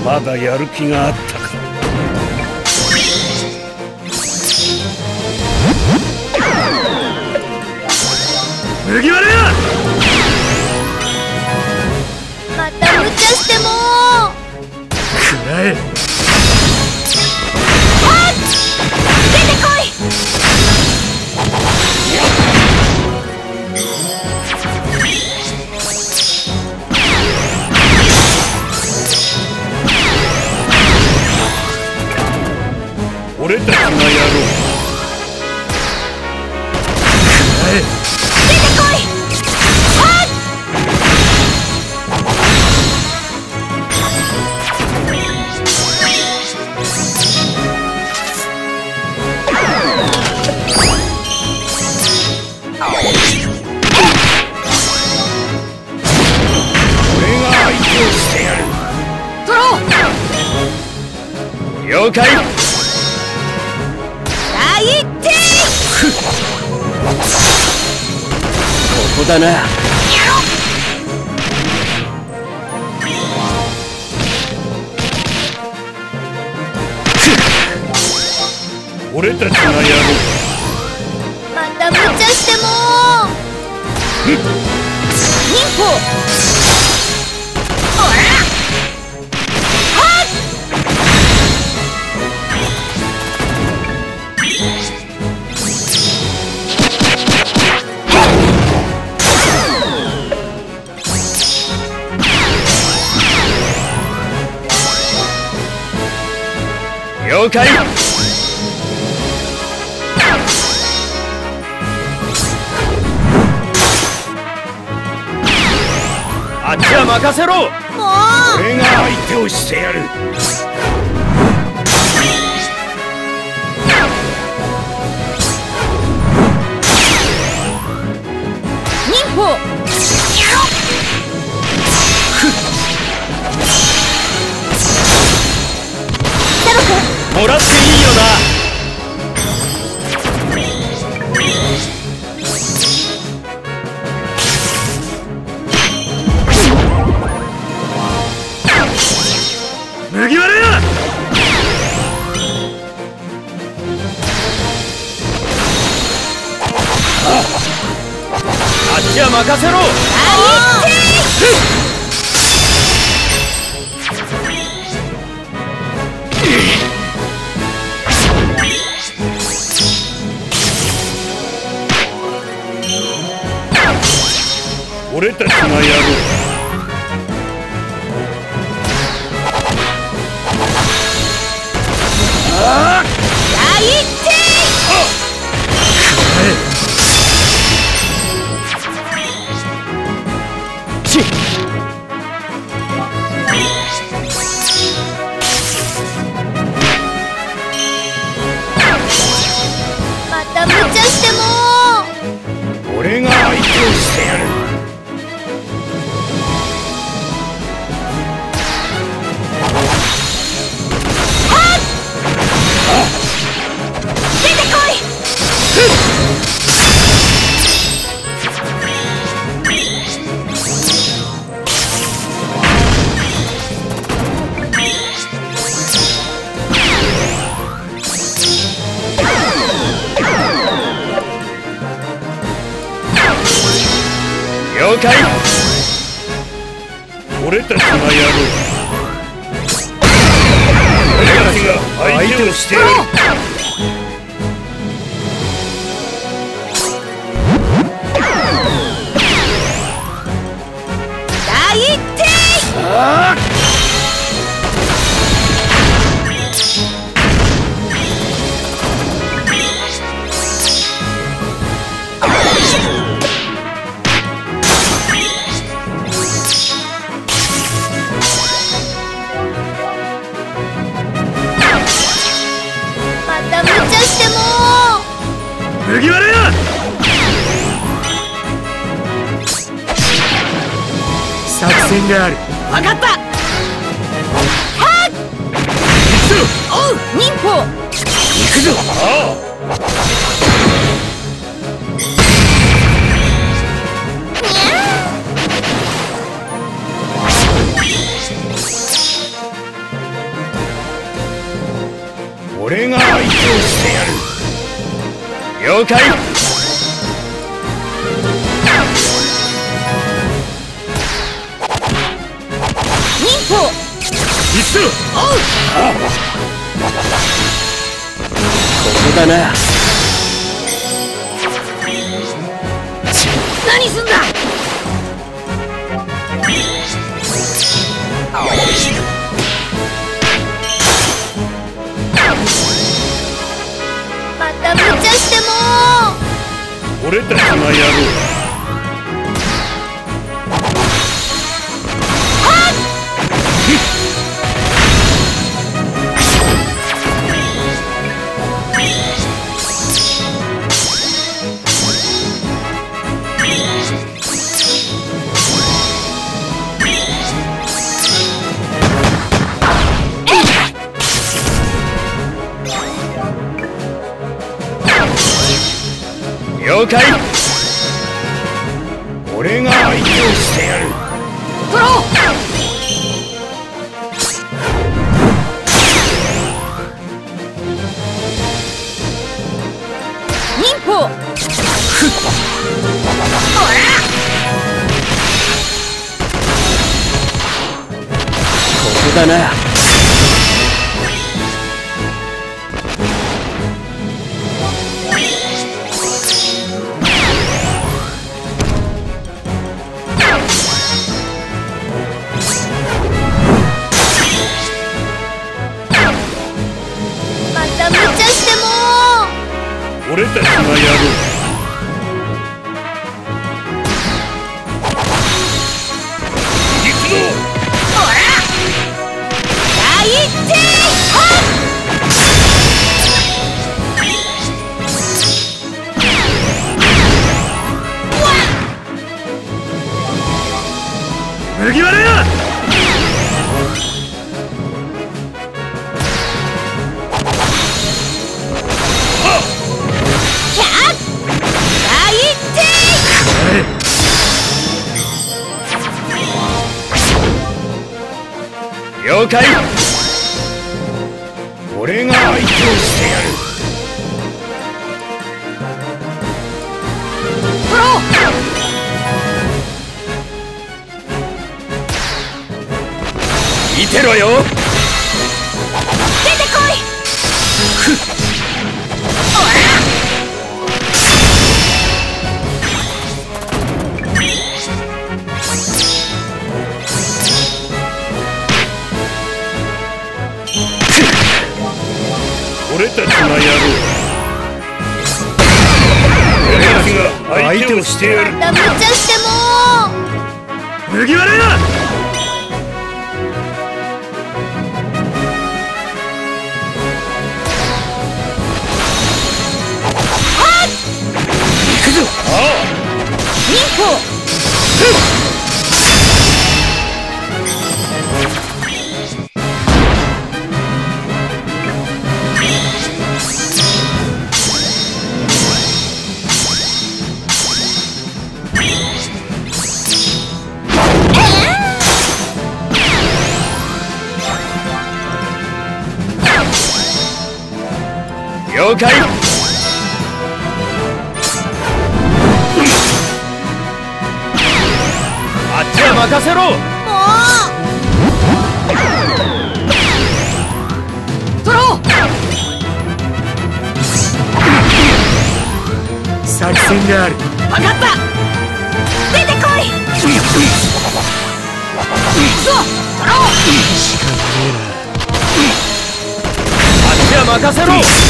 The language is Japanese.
まだやる気があったか。麦わらや！ また無茶してもくらえ。 出てこい！ 俺たちがやろう。くらえ。 出てこい！ 俺が相手をしてやる。 取ろう！ 了解。 第一手！ ここだな。俺たちがやろう。 また無茶しても忍法！おら！はっ！ 了解。あっちは任せろ。 もう俺が相手をしてやる。 忍法！やろ！ もらっていいよな。麦わらや！あっちは任せろ。俺たちがやろう。 第一手！また無茶しても俺が相手をしてやる。 出てこい！ 了解。俺たちがやろう。俺たちが相手をしてやる。 第一手！また無茶しても麦わらや！作戦がある。 分かった！はっ！ 行くぞ！ おう！忍法！ 行くぞ！ああ！ 相手をしてやる。了解。 忍法。 必須。 おう。 ここだな。 何すんだ。また無茶しても。 俺たちがやろう。了解。俺が相手をしてやる。 取ろう。忍法。ほら。 ここだな。 無茶しても。 俺たちがやろう。行くぞ。 ほら。大一艇。 麦わらや。了解。俺が相手をしてやる。 取ろう。 見てろよ。 出てこい。ほら。 俺たちがやろう。俺たちが相手をしてやる。 また無茶しても。 麦わらや。行くぞ。 忍法。 了解。あっちは任せろ。 もう。取ろう。 作戦がある。 分かった。出てこい。そう取ろう。 しかねえな。あっちは任せろ。